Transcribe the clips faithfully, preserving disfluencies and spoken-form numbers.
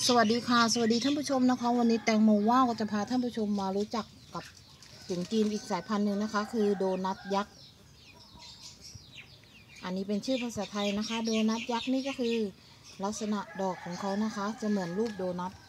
สวัสดีค่ะสวัสดีท่านผู้ชมนะคะวันนี้แตงโมว่าก็จะพาท่านผู้ชมมารู้จักกับเก่งจีนอีกสายพันธุ์หนึ่งนะคะคือโดนัทยักษ์อันนี้เป็นชื่อภาษาไทยนะคะโดนัทยักษ์นี่ก็คือลักษณะดอกของเขานะคะจะเหมือนรูปโดนัท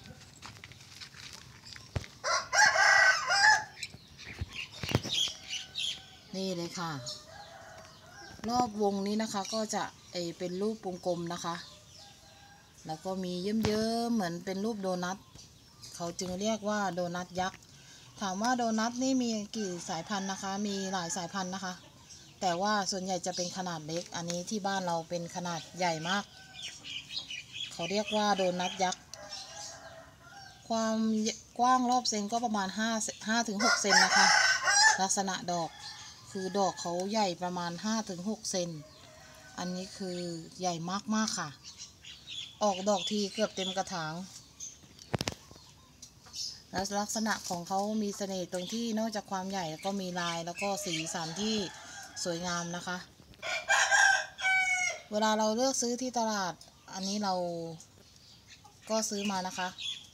นี่เลยค่ะรอบวงนี้นะคะก็จะเอเป็นรูปวงกลมนะคะแล้วก็มีเยิ้มๆเหมือนเป็นรูปโดนัทเขาจึงเรียกว่าโดนัทยักษ์ถามว่าโดนัทนี่มีกี่สายพันธุ์นะคะมีหลายสายพันธุ์นะคะแต่ว่าส่วนใหญ่จะเป็นขนาดเล็กอันนี้ที่บ้านเราเป็นขนาดใหญ่มากเขาเรียกว่าโดนัทยักษ์ความกว้างรอบเซนก็ประมาณห้า ห้าถึงหกเซนนะคะลักษณะดอกคือดอกเขาใหญ่ประมาณ ห้าถึงหกเซนอันนี้คือใหญ่มากๆค่ะออกดอกทีเกือบเต็มกระถางและลักษณะของเขามีเสน่ห์ตรงที่นอกจากความใหญ่แล้วก็มีลายแล้วก็สีสันที่สวยงามนะคะเวลาเราเลือกซื้อที่ตลาดอันนี้เราก็ซื้อมานะคะ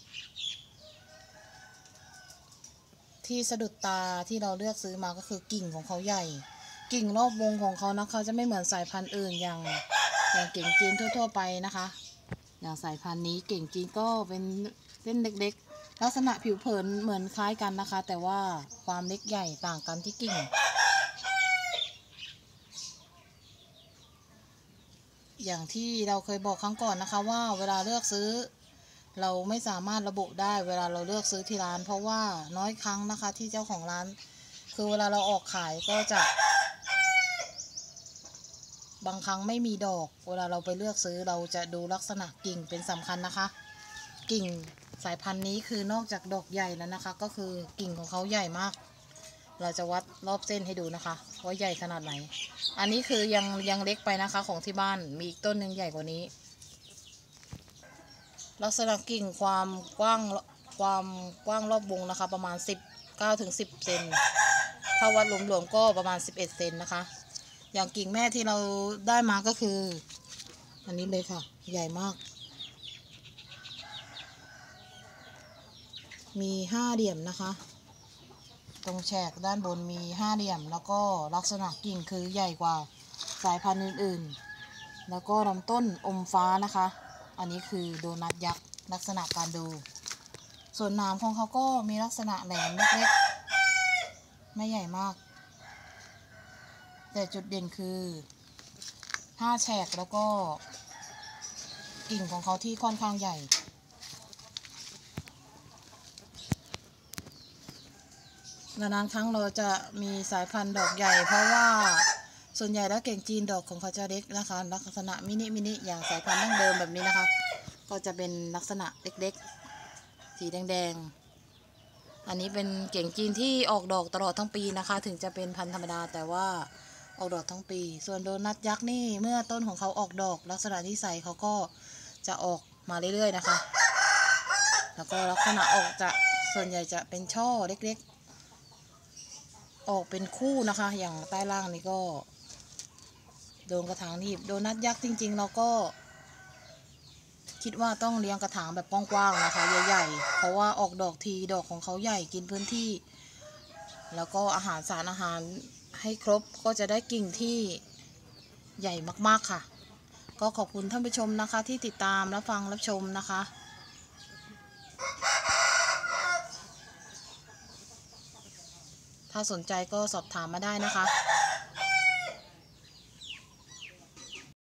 ที่สะดุดตาที่เราเลือกซื้อมาก็คือกิ่งของเขาใหญ่กิ่งรอบวงของเขานะคะจะไม่เหมือนสายพันธุ์อื่นอย่างอย่างเก่งจีนทั่วๆไปนะคะอย่างสายพันธุ์นี้เก่งจีนก็เป็นเส้นเล็กๆลักษณะผิวเผินเหมือนคล้ายกันนะคะแต่ว่าความเล็กใหญ่ต่างกันที่กิ่งอย่างที่เราเคยบอกครั้งก่อนนะคะว่าเวลาเลือกซื้อเราไม่สามารถระบุได้เวลาเราเลือกซื้อที่ร้านเพราะว่าน้อยครั้งนะคะที่เจ้าของร้านคือเวลาเราออกขายก็จะบางครั้งไม่มีดอกเวลาเราไปเลือกซื้อเราจะดูลักษณะกิ่งเป็นสำคัญนะคะกิ่งสายพันธุ์นี้คือนอกจากดอกใหญ่แล้วนะคะก็คือกิ่งของเขาใหญ่มากเราจะวัดรอบเส้นให้ดูนะคะว่าใหญ่ขนาดไหนอันนี้คือยังยังเล็กไปนะคะของที่บ้านมีอีกต้นหนึ่งใหญ่กว่านี้ลักษณะกิ่งความกว้างความกว้างรอบวงนะคะประมาณสิบเก้าถึงสิบเซนถ้าวัดรวมๆก็ประมาณสิบเอ็ดเซนนะคะอย่างกิ่งแม่ที่เราได้มาก็คืออันนี้เลยค่ะใหญ่มากมีห้าเหลี่ยมนะคะตรงแฉกด้านบนมีห้าเหลี่ยมแล้วก็ลักษณะกิ่งคือใหญ่กว่าสายพันธุ์อื่นๆแล้วก็ลำต้นอมฟ้านะคะอันนี้คือโดนัทยักษ์ลักษณะการดูส่วนหนามของเขาก็มีลักษณะแหลมเล็กๆไม่ใหญ่มากแต่จุดเด่นคือห้าแฉกแล้วก็กิ่งของเขาที่ค่อนข้างใหญ่นานๆครั้งเราจะมีสายพันธุ์ดอกใหญ่เพราะว่าส่วนใหญ่แล้วเก่งจีนดอกของเขาจะเล็กนะคะลักษณะมินิมินิอย่างสายพันธุ์ดั้งเดิมแบบนี้นะคะก็จะเป็นลักษณะเล็กๆสีแดงๆอันนี้เป็นเก่งจีนที่ออกดอกตลอดทั้งปีนะคะถึงจะเป็นพันธุ์ธรรมดาแต่ว่าออกดอกทั้งปีส่วนโดนัทยักษ์นี่เมื่อต้นของเขาออกดอกลักษณะที่ใสเขาก็จะออกมาเรื่อยๆนะคะแล้วก็ลักษณะออกจะส่วนใหญ่จะเป็นช่อเล็กๆออกเป็นคู่นะคะอย่างใต้ล่างนี่ก็โดนกระถางหนีบโดนัทยักษ์จริงๆเราก็คิดว่าต้องเลี้ยงกระถางแบบกว้างๆนะคะใหญ่ๆเพราะว่าออกดอกทีดอกของเขาใหญ่กินพื้นที่แล้วก็อาหารสารอาหารให้ครบก็จะได้กิ่งที่ใหญ่มากๆค่ะก็ขอบคุณท่านผู้ชมนะคะที่ติดตามรับฟังรับชมนะคะถ้าสนใจก็สอบถามมาได้นะคะ